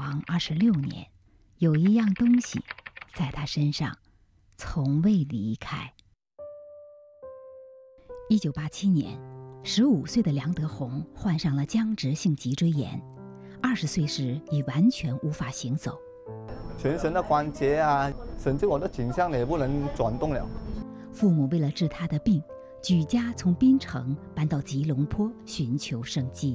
床26年，有一样东西在他身上从未离开。1987年，15岁的梁德宏患上了僵直性脊椎炎，20岁时已完全无法行走， 全身的关节啊，甚至我的颈项也不能转动了。 父母为了治他的病，举家从槟城搬到吉隆坡寻求生机。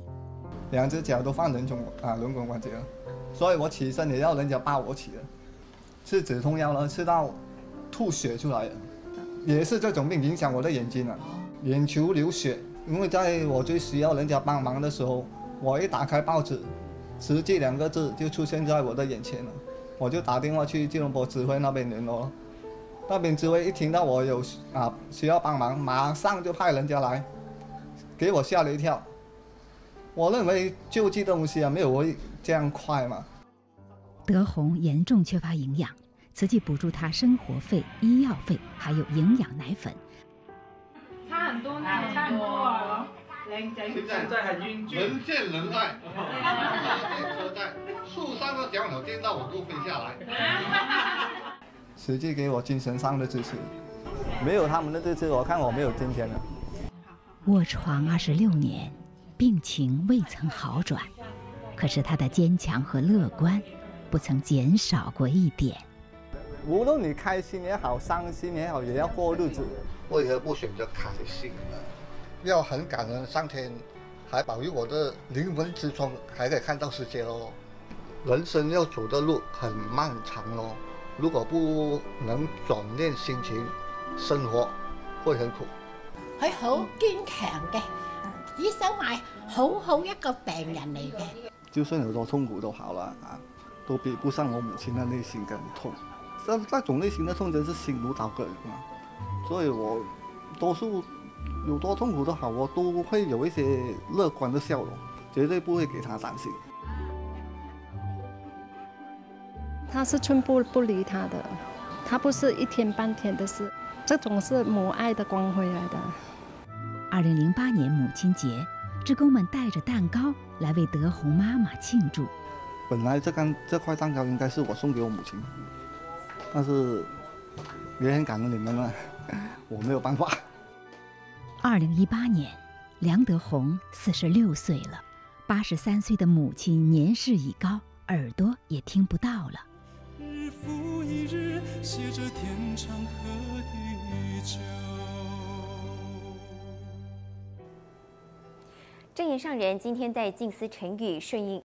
2只脚都放轮滚关节了，所以我起身也要人家抱我起了。吃止痛药了，吃到吐血出来了，也是这种病影响我的眼睛了，眼球流血。因为在我最需要人家帮忙的时候，我一打开报纸，实际2个字就出现在我的眼前了。我就打电话去吉隆坡指挥那边联络了，那边指挥一听到我有需要帮忙，马上就派人家来，给我吓了一跳。我认为救济东西没有我这样快嘛。 德宏严重缺乏营养，慈济补助他生活费、医药费，还有营养奶粉。 差很多呢，差很多啊！ 现在很英俊，人见人爱。车在树上的小鸟见到我都飞下来。 实际给我精神上的支持，没有他们的支持，我看我没有今天了。 卧床26年，病情未曾好转，可是他的坚强和乐观不曾减少过一点。 无论你开心也好，伤心也好，也要过日子。 为何不选择开心呢？要很感恩上天，还保佑我的灵魂之窗还可以看到世界咯。人生要走的路很漫长咯，如果不能转念心情，生活會很苦。 佢好堅強嘅，醫生話好一個病人嚟嘅。 就算有多痛苦都好了都比不上我母親的內心更痛。那種內心的痛真是心如刀割所以我多數有多痛苦都好，我都會有一些樂觀的笑容，絕對不會給他擔心。 他是寸步不離他的，他不是一天半天的事，這種是母愛的光輝來的。 2008年母親節，志工們帶着蛋糕來為德宏媽媽慶祝。 本來這塊蛋糕應該是我送給我母親，但是也很感恩你們了，我沒有辦法。 2018年，梁德宏46歲了，83歲的母親年事已高，耳朵也聽不到了。 日復一日，寫着天長和地久。 正言上人今天在靜思成語順應